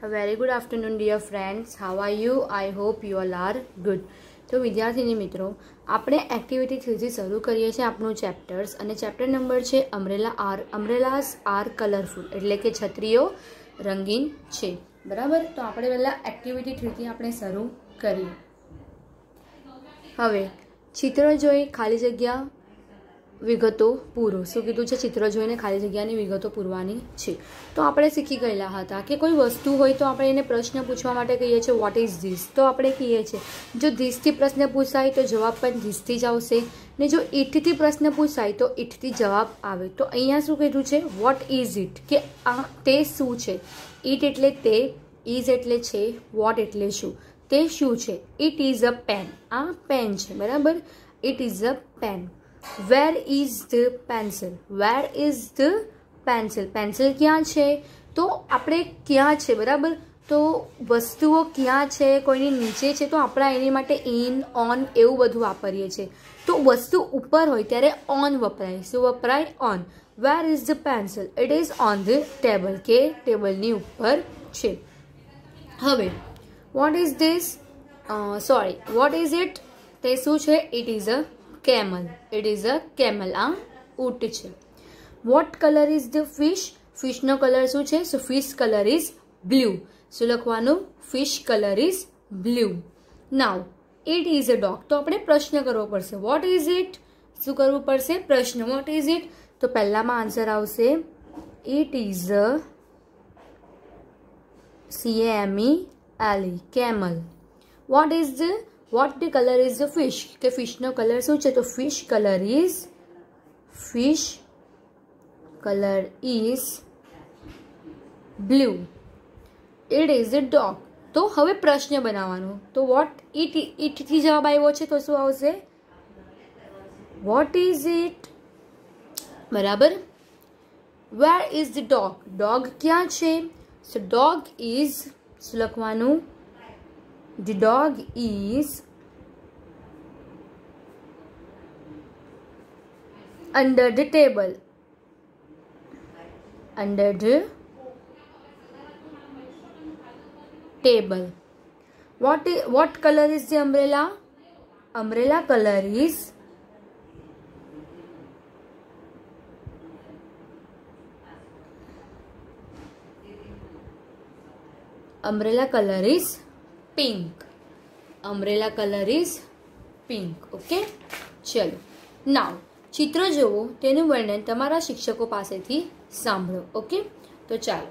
A very good afternoon, dear friends. How are you? I hope you all are good. તો વિદ્યાર્થીની મિત્રો, આપણે activity 3 શરૂ કરીએ છીએ આપણું ચેપ્ટર્સ, અને ચેપ્ટર નંબર છે અમ્બ્રેલાસ આર કલરફુલ, એટલે કે છત્રીઓ રંગીન છે. બરાબર, તો આપણે પહેલાં એક્ટિવિટી 3 આપણે શરૂ કરીએ. હવે ચિત્ર જોઈ ખાલી જગ્યા વિગતો પૂરો. શું કીધું છે? ચિત્ર જોઈને ખાલી જગ્યાની વિગતો પૂરવાની છે. તો આપણે શીખી ગયેલા હતા કે કોઈ વસ્તુ હોય તો આપણે એને પ્રશ્ન પૂછવા માટે કહીએ છીએ વોટ ઇઝ ધીસ. તો આપણે કહીએ છીએ જો ધીસથી પ્રશ્ન પૂછાય તો જવાબ પણ ધીસથી જ આવશે, ને જો ઇટથી પ્રશ્ન પૂછાય તો ઇટથી જવાબ આવે. તો અહીંયા શું કીધું છે? વોટ ઇઝ ઇટ, કે આ તે શું છે. ઇટ એટલે તે, ઇઝ એટલે છે, વોટ એટલે શું, તે શું છે. ઇટ ઇઝ અ પેન, આ પેન છે. બરાબર, it is a pen. Where is the pencil? Where is the pencil? Pencil ક્યાં છે? તો આપણે ક્યાં છે. બરાબર, તો વસ્તુઓ ક્યાં છે, કોઈની નીચે છે તો આપણે એની માટે ઇન, ઓન એવું બધું વાપરીએ છીએ. તો વસ્તુ ઉપર હોય ત્યારે ઓન વપરાય. શું વપરાય? On. Where is the pencil? It is on the table, કે ટેબલની ઉપર છે. હવે what is this? What is it? તે શું છે? It is a camel. It is a camel. આ ઊંટ છે. What color is the fish? Fish નો કલર શું છે? So fish color is blue. શું લખવાનું? Fish color is blue. Now it is a dog. તો આપણે પ્રશ્ન કરવો પડશે. What is it? શું કરવું પડશે? પ્રશ્ન. What is it? તો પહેલામાં આન્સર આવશે it is a camel. Camel. What the color is the fish? કે fish નો કલર શું છે? તો fish color is blue. It is a dog. તો હવે પ્રશ્ન બનાવવાનો. તો what it થી જવાબ આવ્યો છે તો શું આવશે? What is it? બરાબર. Where is the dog? Dog ક્યાં છે? So dog is શું લખવાનું? The dog is under the table. Under the table. What color is the umbrella? Umbrella color is pink. Umbrella color is pink. Okay, ચલો. Now ચિત્ર જોવો, તેનું વર્ણન તમારા શિક્ષકો પાસેથી સાંભળો. ઓકે, તો ચાલો.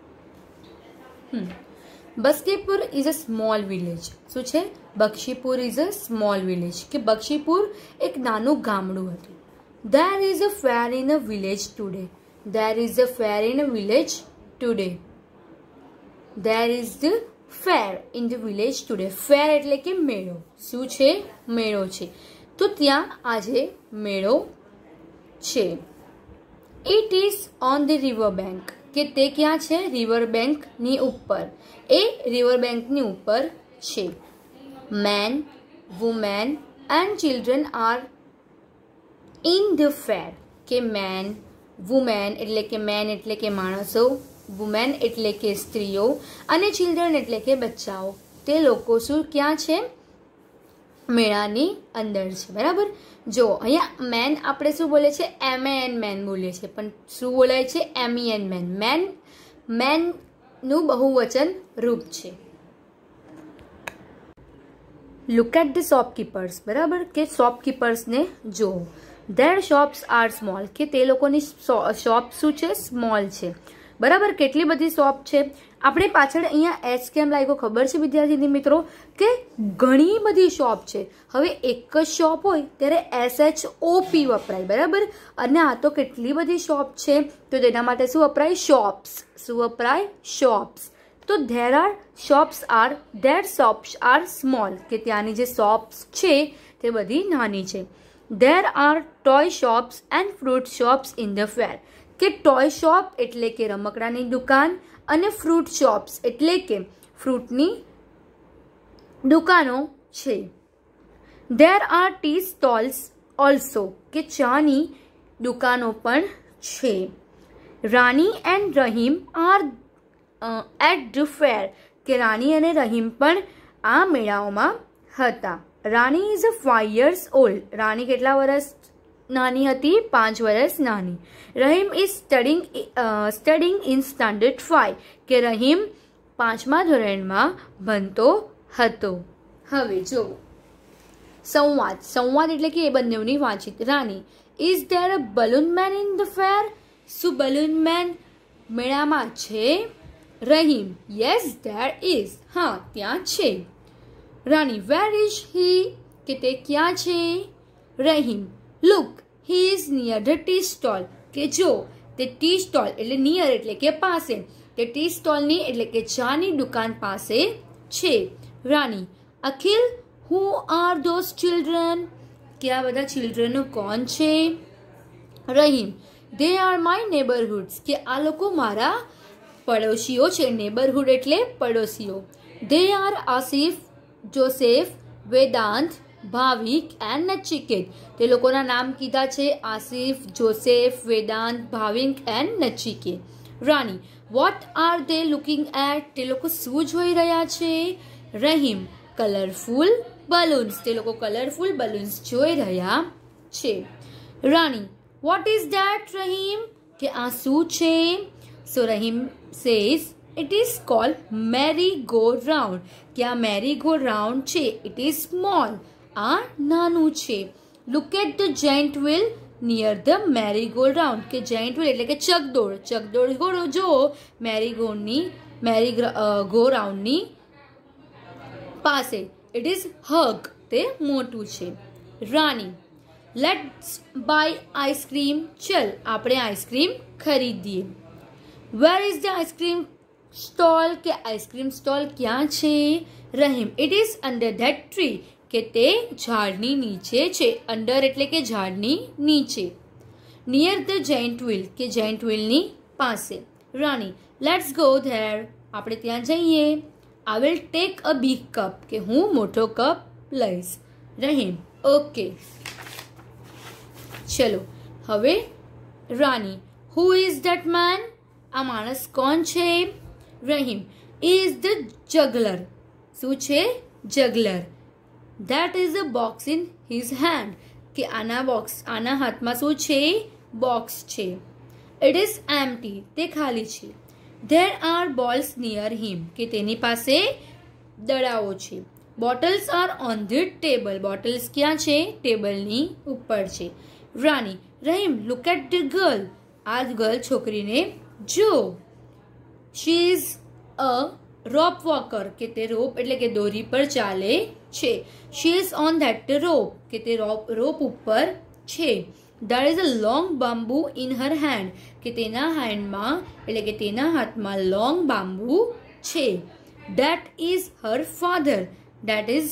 Bakshipur is a small village. શું છે? Bakshipur is a small village, કે બક્ષીપુર એક નાનું ગામડું હતું. There is a fair in a village today. There is a fair in a village today. There is the fair in the village today. Fair એટલે કે મેળો. શું છે? મેળો છે. તો ત્યાં આજે મેળો છે. It is on the river bank. કે તે ક્યાં છે? રિવર બેંકની ઉપર. એ રિવર બેંકની ઉપર છે. Man, woman and children are in the fair. કે man, woman એટલે કે man એટલે કે માણસો, વુમેન એટલે કે સ્ત્રીઓ, અને ચિલ્ડ્રન એટલે કે બચ્ચાઓ. તે લોકો શું ક્યાં છે? મેળાની અંદર છે. બરાબર. જો અહીંયા મેન આપણે શું બોલે છે? MEN મેન બોલીએ છીએ, પણ શું બોલાય છે? MEN main. મેનનું બહુવચન રૂપ છે. Look at the shopkeepers. બરાબર, કે શોપકીપર્સને જો. There shops are small. કે તે લોકોની શોપ શું છે? સ્મોલ છે. બરાબર, કેટલી બધી શોપ છે. આપણે પાછળ અહીંયા એચ કેમ લાગ્યો ખબર છે વિદ્યાર્થી મિત્રો? કે ઘણી બધી શોપ છે. હવે એક જ શોપ હોય ત્યારે SHOP વપરાય. બરાબર, અને આ તો કેટલી બધી શોપ છે તો તેના માટે શું વપરાય? શોપ્સ. શું વપરાય? શોપ્સ. તો ધેર શોપ્સ આર સ્મોલ, કે ત્યાંની જે શોપ્સ છે તે બધી નાની છે. There are toy shops and fruit shops in the fair. કે ટોય શોપ એટલે કે રમકડાની દુકાન, અને ફ્રૂટ શોપ્સ એટલે કે ફ્રૂટની દુકાનો છે. There are tea stalls also. કે ચાની દુકાનો પણ છે. Rani and Rahim are at the fair, કે રાણી અને રહીમ પણ આ મેળાઓમાં હતા. Rani is 5 years old. Rani કેટલા વર્ષ નાની હતી? 5 વર્ષ નાની. Rahim is studying in standard 5, કે રહીમ 5મા ધોરણમાં ભણતો હતો. હવે જો સંવાદ એટલે કે એ બંનેની વાતચીત. Rani, is there a balloon man in the fair? શું બલૂન મેન મેળામાં છે? Rahim, yes there is. હા, ત્યાં છે. Rani, where is he? કે તે ક્યાં છે? Rahim, look, he is near the tea stall. કે જો તે ટી સ્ટોલ એટલે નિયર એટલે કે પાસે, તે ટી સ્ટોલની એટલે કે ચાની દુકાન પાસે છે. Rani, Akhil, who are those children? કે આ બધા ચિલ્ડ્રનો કોણ છે? Rahim, they are my neighbourhoods. કે આ લોકો મારા પડોશીઓ છે. નેબરહુડ એટલે પડોશીઓ. They are Asif, Joseph, Vedant, Bhavik and Nachiket. તે લોકોના નામ કીધા છે, Asif, Joseph, Vedant, Bhavik and Nachiket. Rani, what are they looking at? તે લોકો શું જોઈ રહ્યા છે? Rahim, colourful balloons. તે લોકો કલરફુલ બલૂન્સ જોઈ રહ્યા છે. Rani, what is that Rahim? કે આ શું છે? So Rahim says, it is called merry go round. કે આ મેરી ગો રાઉન્ડ છે. It is small. આ નાનું છે. Look at the giant wheel near the merry go round. કે જાયન્ટ વ્હીલ એટલે કે ચકદોડ. ચકદોડ ઘોડો જો મેરી ગો રાઉન્ડની પાસે. It is huge. તે મોટું છે. Rani, let's buy ice cream. ચલ આપણે આઈસ્ક્રીમ ખરીદીએ. Where is the ice cream stall? કે આઈસ્ક્રીમ સ્ટોલ ક્યાં છે? Rahim, it is under that tree. કે તે ઝાડની નીચે છે. અંડર એટલે કે ઝાડની નીચે. Near the giant wheel. કે જાયન્ટ વ્હીલની પાસે. Rani, let's go there. આપણે ત્યાં જઈએ. I will take a big cup. કે હું મોટો કપ લઈશ. રહીમ, ઓકે. ચલો હવે Rani, who is that man? આ માણસ કોણ છે? Rahim, is the juggler. શું છે? Juggler. That is a box in his hand. કે આના હાથમાં શું છે? બોક્સ છે. It is empty. તે ખાલી છે. There are balls near him. કે તેની પાસે દડાઓ છે. Bottles are on the table. Bottles ક્યાં છે? ટેબલની ઉપર છે. Rani, Rahim, look at the girl. આ ગર્લ છોકરીને જો. She is a rope walker. કે તે રોપ એટલે કે દોરી પર ચાલે છે. She is on that rope. કે તે રોપ ઉપર છે. There is a long bamboo in her hand. કે તેના હેન્ડમાં એટલે કે તેના હાથમાં લોંગ બામ્બુ છે. That is her father. That is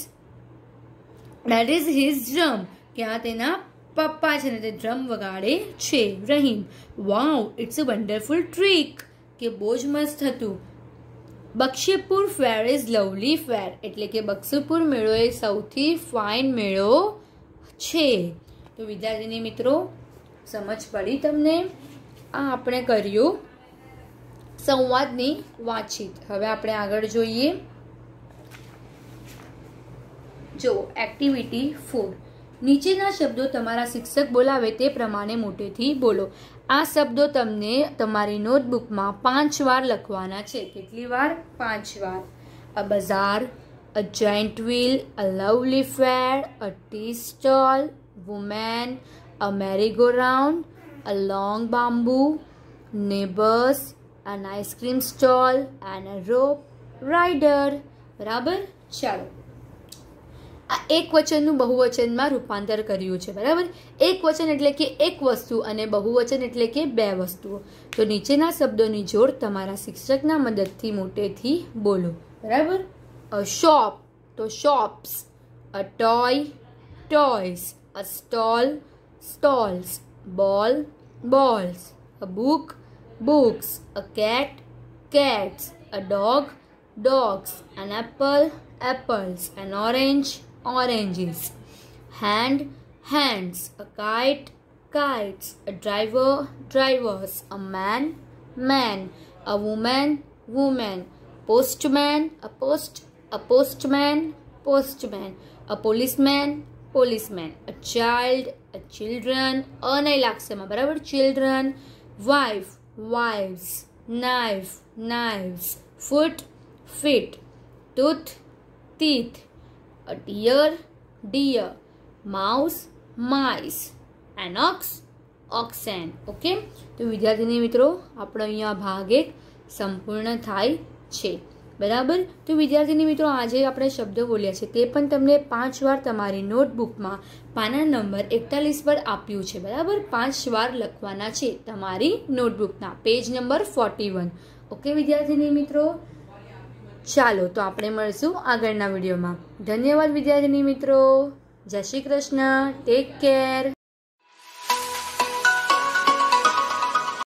his drum. કે આ તેના પપ્પા છે ને તે ડ્રમ વગાડે છે. Rahim, wow, it's a wonderful trick. કે બહુ જ મસ્ત હતું. Bakshipur fair is lovely fair. એટલે કે બક્ષીપુર મેળો એ સૌથી ફાઇન મેળો છે. તો વિદ્યાર્થીની મિત્રો, સમજ પડી તમને? આ આપણે કર્યું સંવાદની વાતચીત. હવે આપણે આગળ જોઈએ. જો એક્ટિવિટી 4. નીચેના શબ્દો તમારા શિક્ષક બોલાવે તે પ્રમાણે મોટેથી બોલો. આ શબ્દો તમને તમારી નોટબુકમાં 5 વાર લખવાના છે. કેટલી વાર? 5 વાર. A bazaar, a giant wheel, a lovely fair, a tea stall, women, a merry go round, a long bamboo, neighbours, an ice cream stall and a rope rider. બરાબર? ચાલો, આ એક વચનનું બહુવચનમાં રૂપાંતર કર્યું છે. બરાબર? એક વચન એટલે કે એક વસ્તુ અને બહુવચન એટલે કે 2 વસ્તુઓ. તો નીચેના શબ્દોની જોડ તમારા શિક્ષકના મદદથી મોટેથી બોલો. બરાબર? અ શોપ, તો shops. A toy, toys. A stall, stalls. Ball, balls. A book, books. A cat, cats. A dog, dogs. An apple, apples. An orange, oranges. Hand, hands. A kite, kites. A driver, drivers. A man, man. A woman, woman. Postman, a postman, postman. A policeman, policeman. A child, a children. નહીં લાગશે એમાં, બરાબર. Children. Wife, wives. Knife, knives. Foot, feet. Tooth, teeth. A deer, deer. Mouse, mice. An ox, oxen. Okay, તો વિદ્યાર્થીની મિત્રો આપણો અહીંયા ભાગ 1 સંપૂર્ણ થાય છે, બરાબર. તો વિદ્યાર્થીની મિત્રો આજે આપણે શબ્દો બોલ્યા છે તે પણ તમને 5 વાર તમારી નોટબુકમાં પાના નંબર 41 પર આપ્યું છે, બરાબર. 5 વાર લખવાના છે તમારી નોટબુકના પેજ નંબર 41. ઓકે વિદ્યાર્થીની મિત્રો, ચાલો તો આપણે મળશું આગળના વિડીયોમાં. ધન્યવાદ વિદ્યાર્થીની મિત્રો. જય શ્રી કૃષ્ણ. Take care.